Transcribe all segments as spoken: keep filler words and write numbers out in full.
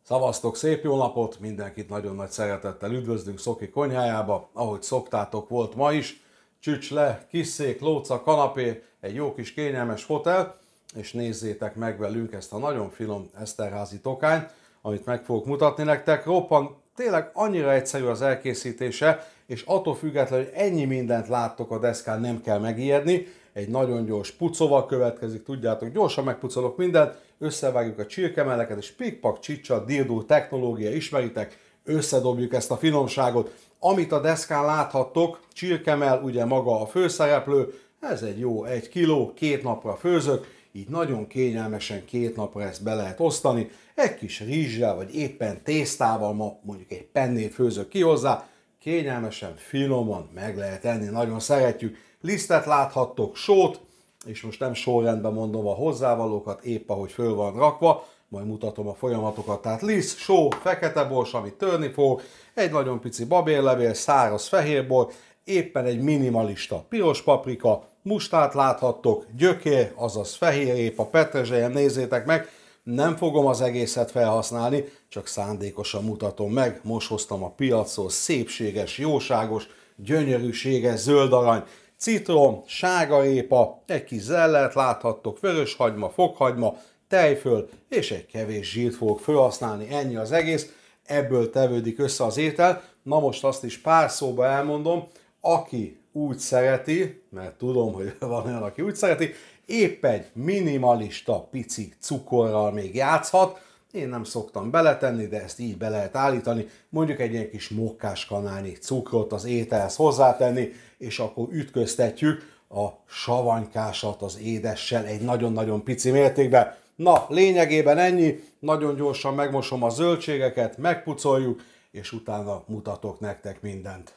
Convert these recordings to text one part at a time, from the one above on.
Szavaztok, szép jó napot! Mindenkit nagyon nagy szeretettel üdvözlünk Szoki konyhájába. Ahogy szoktátok, volt ma is. Csücs le, kis szék, lóca, kanapé, egy jó kis kényelmes fotel, és nézzétek meg velünk ezt a nagyon finom eszterházi tokányt, amit meg fogok mutatni nektek. Roppan, tényleg annyira egyszerű az elkészítése, és attól függetlenül, hogy ennyi mindent láttok a deszkán, nem kell megijedni. Egy nagyon gyors pucóval következik, tudjátok, gyorsan megpucolok mindent, összevágjuk a csirkemelleket, és pikpak csicsa, dirdú technológia, ismeritek, összedobjuk ezt a finomságot. Amit a deszkán láthattok, csirkemell, ugye maga a főszereplő, ez egy jó egy kiló, két napra főzök, így nagyon kényelmesen két napra ezt be lehet osztani, egy kis rizssel, vagy éppen tésztával, ma mondjuk egy pennét főzök ki hozzá, kényelmesen, finoman meg lehet enni, nagyon szeretjük. Lisztet láthattok, sót, és most nem sorrendben mondom a hozzávalókat, épp ahogy föl van rakva, majd mutatom a folyamatokat. Tehát liszt, só, fekete bors, amit törni fog, egy nagyon pici babérlevél, száraz fehérbor, éppen egy minimalista piros paprika, mustát láthattok, gyökér, azaz fehérrépa, petrezselyem, nézzétek meg, nem fogom az egészet felhasználni, csak szándékosan mutatom meg. Most hoztam a piacról szépséges, jóságos, gyönyörűséges zöld arany, citrom, sárgarépa, egy kis zellert láthattok, vöröshagyma, fokhagyma, tejföl és egy kevés zsírt fogok felhasználni. Ennyi az egész, ebből tevődik össze az étel. Na most azt is pár szóba elmondom, aki úgy szereti, mert tudom, hogy van olyan, aki úgy szereti, épp egy minimalista pici cukorral még játszhat. Én nem szoktam beletenni, de ezt így be lehet állítani. Mondjuk egy ilyen kis mokkás kanálnyi cukrot az ételhez hozzátenni, és akkor ütköztetjük a savanykásat az édessel egy nagyon-nagyon pici mértékben. Na, lényegében ennyi. Nagyon gyorsan megmosom a zöldségeket, megpucoljuk, és utána mutatok nektek mindent.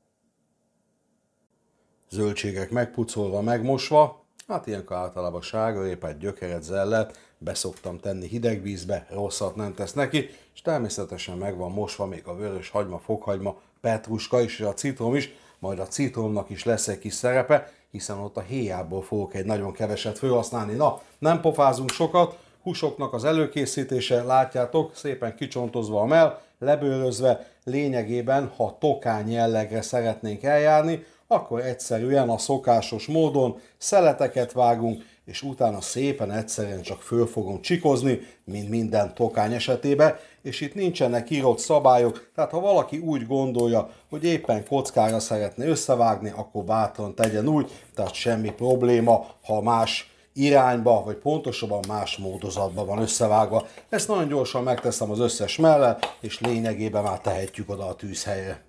Zöldségek megpucolva, megmosva. Hát ilyenkor általában sárgarépát, gyökeret, zellert beszoktam tenni hideg vízbe, rosszat nem tesz neki, és természetesen meg van mosva még a vörös hagyma, fokhagyma, petruska is, és a citrom is, majd a citromnak is lesz egy kis szerepe, hiszen ott a héjából fogok egy nagyon keveset felhasználni. Na, nem pofázunk sokat, húsoknak az előkészítése, látjátok, szépen kicsontozva a mell, lebőrözve, lényegében, ha tokány jellegre szeretnénk eljárni, akkor egyszerűen a szokásos módon szeleteket vágunk, és utána szépen egyszerűen csak föl fogom csikozni, mint minden tokány esetében, és itt nincsenek írott szabályok, tehát ha valaki úgy gondolja, hogy éppen kockára szeretne összevágni, akkor bátran tegyen úgy, tehát semmi probléma, ha más irányba, vagy pontosabban más módozatban van összevágva. Ezt nagyon gyorsan megteszem az összes mellel, és lényegében már tehetjük oda a tűzhelyre.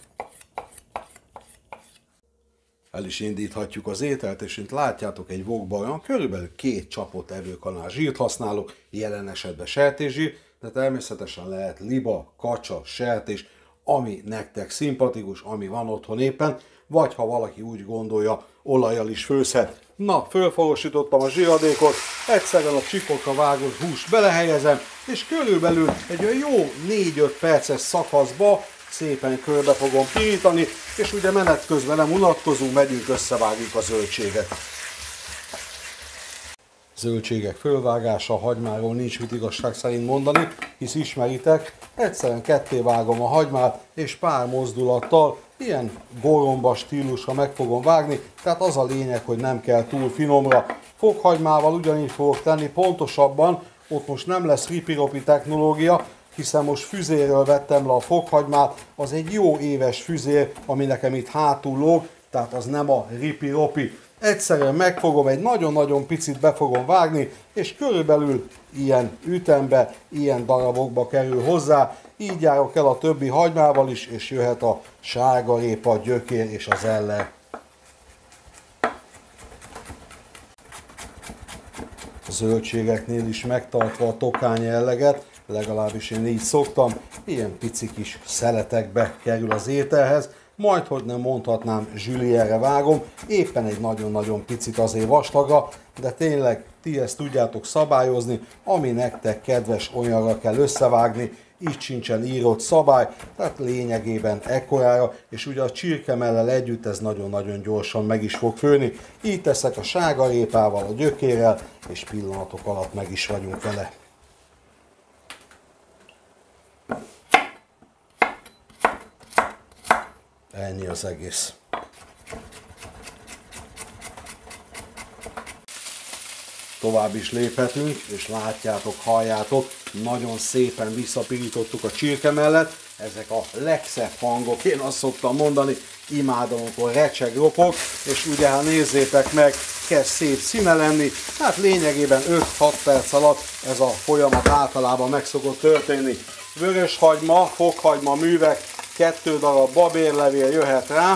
El is indíthatjuk az ételt, és mint látjátok, egy wokban olyan körülbelül két csapot evőkanál zsírt használok, jelen esetben sertészsír, de természetesen lehet liba, kacsa, sertés, ami nektek szimpatikus, ami van otthon éppen, vagy ha valaki úgy gondolja, olajjal is főzhet. Na, fölforosítottam a zsíradékot, egyszerűen a csipokra vágott húst belehelyezem, és körülbelül egy olyan jó négy-öt perces szakaszba szépen körbe fogom pirítani, és ugye menet közben nem unatkozunk, megyünk, összevágjuk a zöldséget. Zöldségek fölvágása, hagymáról nincs mit igazság szerint mondani, hisz ismeritek, egyszerűen ketté vágom a hagymát, és pár mozdulattal ilyen goromba stílusra meg fogom vágni, tehát az a lényeg, hogy nem kell túl finomra. Fokhagymával ugyanígy fogok tenni, pontosabban ott most nem lesz ripiropi technológia, hiszen most füzérről vettem le a fokhagymát, az egy jó éves füzér, ami nekem itt hátul lóg, tehát az nem a ripi-ropi. Egyszerűen megfogom, egy nagyon-nagyon picit be fogom vágni, és körülbelül ilyen ütembe, ilyen darabokba kerül hozzá. Így járok el a többi hagymával is, és jöhet a sárgarépa, a gyökér és az zeller. A zöldségeknél is megtartva a tokány jelleget, legalábbis én így szoktam, ilyen pici kis szeletekbe kerül az ételhez, majd hogy nem mondhatnám, zsülierre vágom, éppen egy nagyon-nagyon picit azért vastagra, de tényleg ti ezt tudjátok szabályozni, ami nektek kedves, olyanra kell összevágni, így sincsen írott szabály, tehát lényegében ekkorára, és ugye a csirkemellel együtt ez nagyon-nagyon gyorsan meg is fog főni. Így teszek a sárgarépával, a gyökérrel, és pillanatok alatt meg is vagyunk vele. Ennyi az egész. Tovább is léphetünk, és látjátok, halljátok, nagyon szépen visszapirítottuk a csirke mellett. Ezek a legszebb hangok, én azt szoktam mondani, imádom, amikor recseg, ropog, és ugye, ha nézzétek meg, kezd szép színe lenni, hát lényegében öt-hat perc alatt ez a folyamat általában meg szokott történni. Vöröshagyma, fokhagyma művek, kettő darab babérlevél jöhet rá,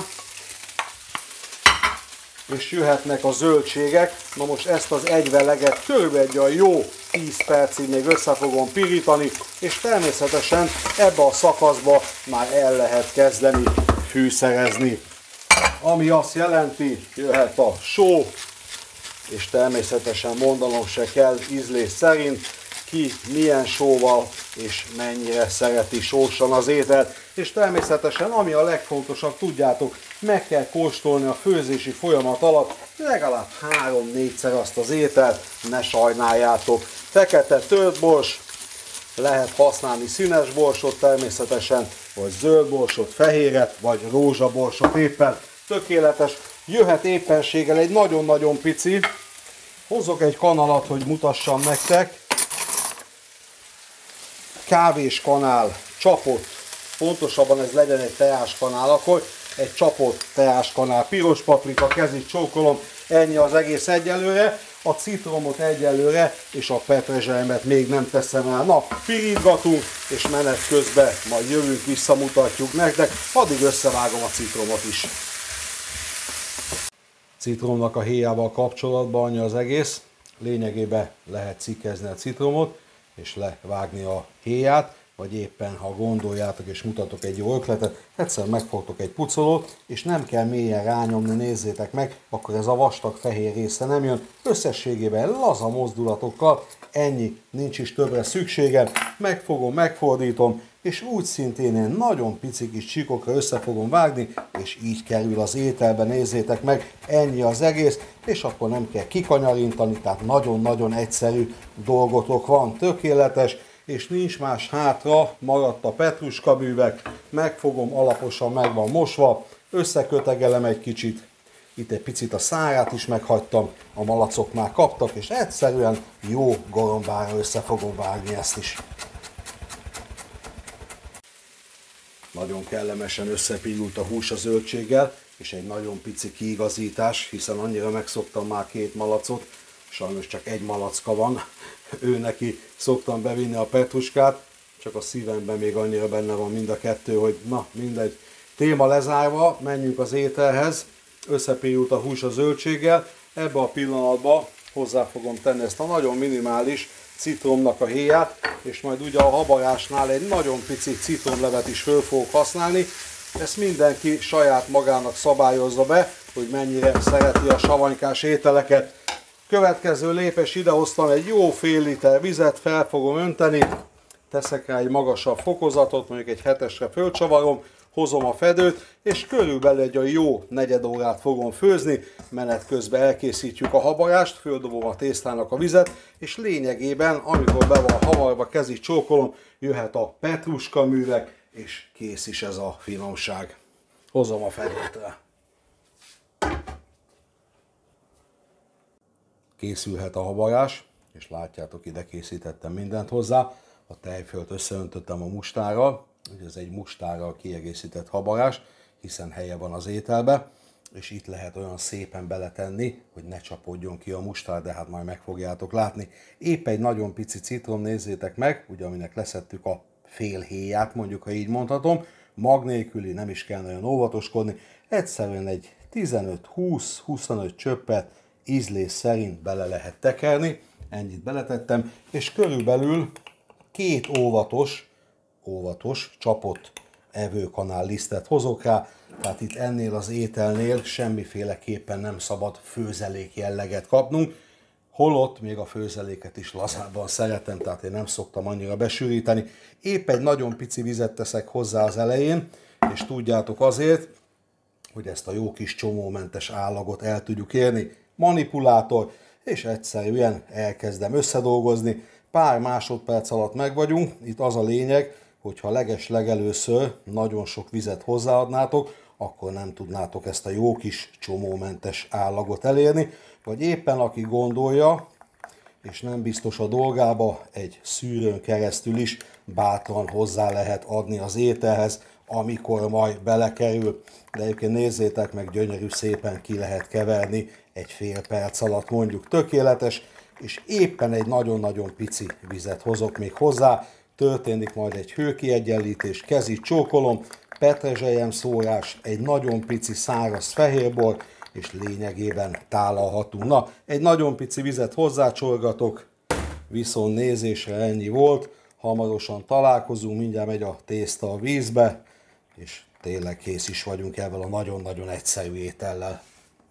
és jöhetnek a zöldségek. Na most ezt az egyveleget körülbelül egy jó tíz percig még össze fogom pirítani, és természetesen ebbe a szakaszba már el lehet kezdeni fűszerezni. Ami azt jelenti, jöhet a só, és természetesen mondanom se kell ízlés szerint, ki milyen sóval és mennyire szereti sósan az ételt. És természetesen, ami a legfontosabb, tudjátok, meg kell kóstolni a főzési folyamat alatt legalább három-négyszer azt az ételt, ne sajnáljátok. Fekete tört bors, lehet használni színes borsot természetesen, vagy zöld borsot, fehéret, vagy rózsaborsot éppen. Tökéletes, jöhet éppenséggel egy nagyon-nagyon pici. Hozok egy kanalat, hogy mutassam nektek. Kávéskanál, csapott, pontosabban ez legyen egy teáskanál, akkor egy csapott teáskanál, piros paprika, kezig csókolom, ennyi az egész egyelőre, a citromot egyelőre, és a petrezselymet még nem teszem el. Na, pirítgatunk, és menet közben majd jövünk, visszamutatjuk nektek, addig összevágom a citromot is. Citromnak a héjával kapcsolatban annyi az egész, lényegében lehet cikkezni a citromot, és levágni a héját, vagy éppen, ha gondoljátok és mutatok egy jó ötletet, egyszer megfogtok egy pucolót, és nem kell mélyen rányomni, nézzétek meg, akkor ez a vastag fehér része nem jön. Összességében laza mozdulatokkal, ennyi, nincs is többre szükségem, megfogom, megfordítom, és úgy szintén én nagyon pici kis csíkokra össze fogom vágni, és így kerül az ételbe, nézzétek meg, ennyi az egész, és akkor nem kell kikanyarintani, tehát nagyon-nagyon egyszerű dolgotok van, tökéletes, és nincs más hátra, maradt a petruska bűvek, megfogom, alaposan meg van mosva, összekötegelem egy kicsit, itt egy picit a szárát is meghagytam, a malacok már kaptak, és egyszerűen jó gorombára össze fogom vágni ezt is. Nagyon kellemesen összepirult a hús a zöldséggel, és egy nagyon pici kiigazítás, hiszen annyira megszoktam már két malacot, sajnos csak egy malacka van, ő neki szoktam bevinni a petruskát, csak a szívemben még annyira benne van mind a kettő, hogy na mindegy. Téma lezárva, menjünk az ételhez, összepirult a hús a zöldséggel, ebbe a pillanatban hozzá fogom tenni ezt a nagyon minimális citromnak a héját, és majd ugye a habarásnál egy nagyon pici citromlevet is föl fogok használni. Ezt mindenki saját magának szabályozza be, hogy mennyire szereti a savanykás ételeket. Következő lépés, idehoztam egy jó fél liter vizet, fel fogom önteni, teszek rá egy magasabb fokozatot, mondjuk egy hetesre fölcsavarom, hozom a fedőt, és körülbelül egy a jó negyed órát fogom főzni, menet közben elkészítjük a habarást, földobom a tésztának a vizet, és lényegében, amikor be van havarva, kezig csókolom, jöhet a petruska művek, és kész is ez a finomság. Hozom a fedőt rá. Készülhet a habarás, és látjátok, ide készítettem mindent hozzá. A tejfölt összeöntöttem a mustárral, ugye ez egy mustárral kiegészített habarás, hiszen helye van az ételbe, és itt lehet olyan szépen beletenni, hogy ne csapódjon ki a mustár, de hát majd meg fogjátok látni. Épp egy nagyon pici citrom, nézzétek meg, ugye aminek leszettük a fél héját, mondjuk, ha így mondhatom, mag nélküli, nem is kell nagyon óvatoskodni, egyszerűen egy tizenöt-húsz-huszonöt csöppet ízlés szerint bele lehet tekerni, ennyit beletettem, és körülbelül két óvatos, óvatos, csapott evőkanál lisztet hozok rá, tehát itt ennél az ételnél semmiféleképpen nem szabad főzelék jelleget kapnunk, holott még a főzeléket is lazábban szeretem, tehát én nem szoktam annyira besűríteni. Épp egy nagyon pici vizet teszek hozzá az elején, és tudjátok azért, hogy ezt a jó kis csomómentes állagot el tudjuk érni. Manipulátor, és egyszerűen elkezdem összedolgozni. Pár másodperc alatt meg vagyunk. Itt az a lényeg, hogyha leges legelőször nagyon sok vizet hozzáadnátok, akkor nem tudnátok ezt a jó kis csomómentes állagot elérni. Vagy éppen aki gondolja, és nem biztos a dolgába, egy szűrőn keresztül is bátran hozzá lehet adni az ételhez, amikor majd belekerül. De egyébként nézzétek meg, gyönyörű szépen ki lehet keverni egy fél perc alatt, mondjuk tökéletes, és éppen egy nagyon-nagyon pici vizet hozok még hozzá. Történik majd egy hőkiegyenlítés, kezi csókolom, petrezselyem szórás, egy nagyon pici száraz fehérbor, és lényegében tálalhatunk. Na, egy nagyon pici vizet hozzácsorgatok, viszont nézésre ennyi volt. Hamarosan találkozunk, mindjárt megy a tészta a vízbe, és tényleg kész is vagyunk ezzel a nagyon-nagyon egyszerű étellel.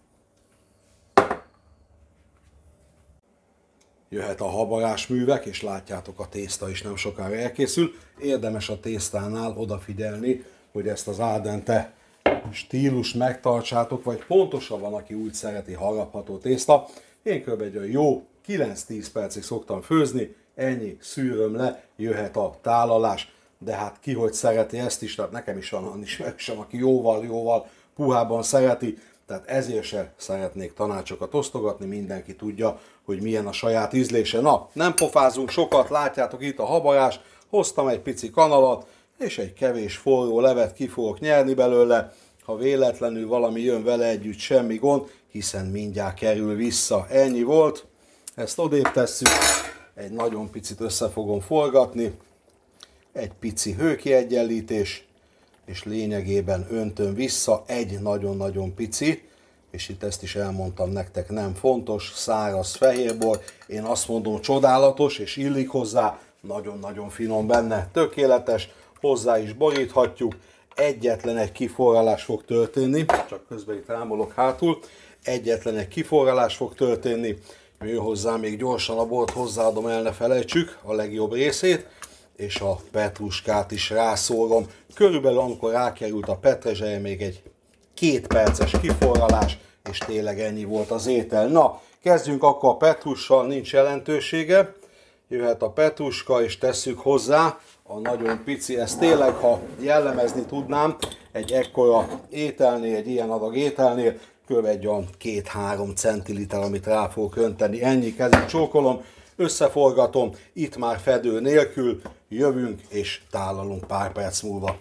Jöhet a habarás művek, és látjátok, a tészta is nem sokára elkészül. Érdemes a tésztánál odafigyelni, hogy ezt az al dente stílus megtartsátok, vagy pontosabban, aki úgy szereti, harapható tészta. Én kb. Egy olyan jó kilenc-tíz percig szoktam főzni, ennyi, szűröm le, jöhet a tálalás, de hát ki hogy szereti ezt is, tehát nekem is van olyan ismerősöm, aki jóval-jóval puhában szereti, tehát ezért se szeretnék tanácsokat osztogatni, mindenki tudja, hogy milyen a saját ízlése. Na, nem pofázunk sokat, látjátok itt a habarás, hoztam egy pici kanalat, és egy kevés forró levet ki fogok nyerni belőle. Ha véletlenül valami jön vele együtt, semmi gond, hiszen mindjárt kerül vissza. Ennyi volt, ezt odébb tesszük, egy nagyon picit össze fogom forgatni, egy pici hőkiegyenlítés, és lényegében öntöm vissza, egy nagyon-nagyon pici, és itt ezt is elmondtam nektek, nem fontos, száraz fehérbor, én azt mondom csodálatos, és illik hozzá, nagyon-nagyon finom benne, tökéletes, hozzá is boríthatjuk, egyetlen egy kiforralás fog történni, csak közben itt rámolok hátul, egyetlen egy kiforralás fog történni, jön hozzá még gyorsan a bort, hozzáadom, el ne felejtsük a legjobb részét, és a petruskát is rászórom. Körülbelül amikor rákerült a petrezselye, még egy két perces kiforralás, és tényleg ennyi volt az étel. Na, kezdjünk akkor a petrussal, nincs jelentősége. Jöhet a petruska, és tesszük hozzá a nagyon pici, ezt tényleg, ha jellemezni tudnám, egy ekkora ételnél, egy ilyen adag ételnél, kb. Egy olyan két-három centiliter, amit rá fogok önteni. Ennyi, kezi csókolom, összeforgatom, itt már fedő nélkül, jövünk és tálalunk pár perc múlva.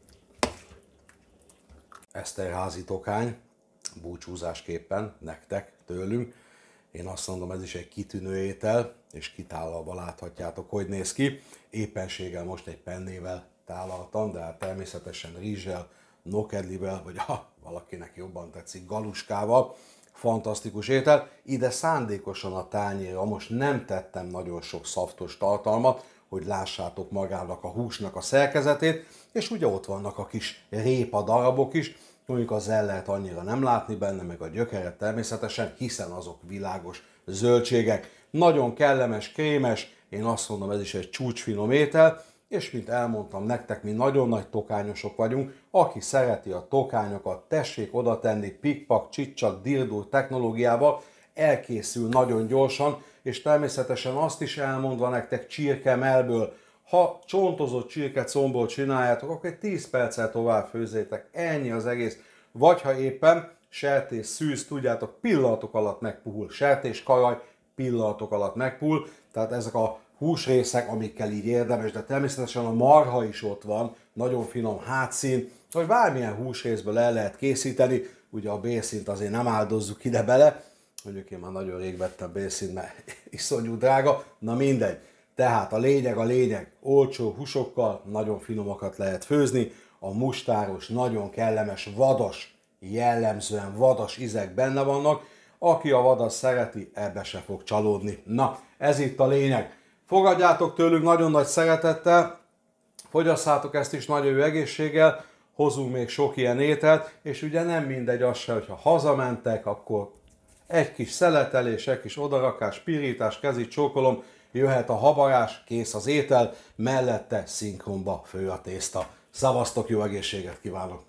Eszterházi tokány, búcsúzásképpen nektek, tőlünk. Én azt mondom, ez is egy kitűnő étel, és kitálalva láthatjátok, hogy néz ki. Éppenséggel most egy pennével tálaltam, de hát természetesen rizssel, nokedlivel, vagy ha valakinek jobban tetszik, galuskával. Fantasztikus étel. Ide szándékosan a tányérra most nem tettem nagyon sok szaftos tartalmat, hogy lássátok magának a húsnak a szerkezetét, és ugye ott vannak a kis répa darabok is, mondjuk az el lehet annyira nem látni benne, meg a gyökeret természetesen, hiszen azok világos zöldségek. Nagyon kellemes, krémes, én azt mondom, ez is egy csúcsfinom étel, és mint elmondtam nektek, mi nagyon nagy tokányosok vagyunk, aki szereti a tokányokat, tessék oda tenni pikpak, csicsak, dirdó technológiával, elkészül nagyon gyorsan, és természetesen azt is elmondva nektek csirkemellből, ha csontozott csirkecombból csináljátok, akkor egy tíz perccel tovább főzzétek, ennyi az egész. Vagy ha éppen sertés szűz, tudjátok, pillanatok alatt megpuhul, sertés karaj pillanatok alatt megpuhul, tehát ezek a húsrészek, amikkel így érdemes, de természetesen a marha is ott van, nagyon finom hátszín, vagy bármilyen húsrészből el lehet készíteni, ugye a bélszínt azért nem áldozzuk ide bele, mondjuk én már nagyon rég vettem bélszínt, mert iszonyú drága, na mindegy. Tehát a lényeg a lényeg, olcsó húsokkal nagyon finomakat lehet főzni, a mustáros, nagyon kellemes, vadas, jellemzően vadas ízek benne vannak, aki a vadas szereti, ebbe se fog csalódni. Na, ez itt a lényeg. Fogadjátok tőlünk nagyon nagy szeretettel, fogyasszátok ezt is nagyon jó egészséggel, hozunk még sok ilyen ételt, és ugye nem mindegy az se, hogyha hazamentek, akkor egy kis szeletelés, egy kis odarakás, pirítás, kezi csókolom, jöhet a habarás, kész az étel, mellette szinkronba fő a tészta. Szavaztok, jó egészséget kívánok!